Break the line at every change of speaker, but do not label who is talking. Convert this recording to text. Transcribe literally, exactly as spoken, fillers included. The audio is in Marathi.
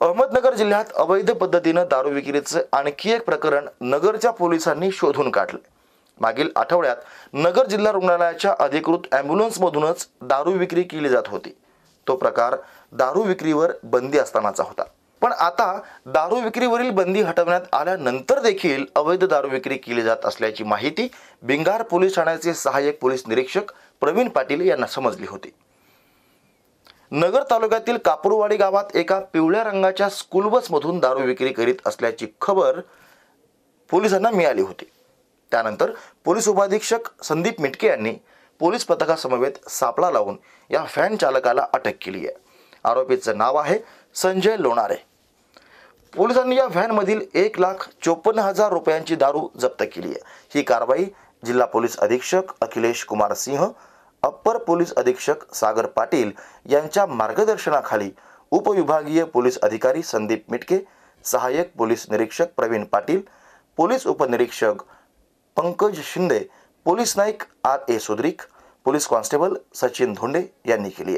अहमदनगर जिल्ह्यात अवैध पद्धतीने दारू विक्रीचे आणखी एक प्रकरण नगरच्या पोलिसांनी शोधून काढले। मागील आठवड्यात नगर जिल्हा रुग्णालयाच्या अधिकृत ॲम्ब्युलन्समधूनच दारू विक्री केली जात होती। तो प्रकार दारू विक्रीवर बंदी असतानाचा होता। पण आता दारू विक्रीवरील बंदी हटवण्यात आल्यानंतर देखील अवैध दारू विक्री केली जात असल्याची माहिती भिंगार पोलीस ठाण्याचे सहाय्यक पोलीस निरीक्षक प्रवीण पाटील यांना समजली होती। नगर तालुक्यातील कापूरवाडी गावात एका पिवळ्या रंगाच्या स्कूल बसमधून दारू विक्री करीत असल्याची खबर पोलिसांना मिळाली होती। त्यानंतर पोलीस उपाधीक्षक संदीप मिटके यांनी पोलीस पथकासमवेत सापळा लावून या व्हॅन चालकाला अटक केली आहे। आरोपीचे नाव आहे संजय लोणारे। पोलिसांनी या व्हॅन मधील एक लाख चोपन्न हजार रुपयांची दारू जप्त केली आहे। ही कारवाई जिल्हा पोलीस अधीक्षक अखिलेश कुमार सिंह, अप्पर पोलीस अधीक्षक सागर पाटील यांच्या मार्गदर्शनाखाली उपविभागीय पोलीस अधिकारी संदीप मिटके, सहाय्यक पोलीस निरीक्षक प्रवीण पाटील, पोलीस उपनिरीक्षक पंकज शिंदे, पोलीस नाईक R A Sudrik, police constable Sachin Dhonde यांनी केली।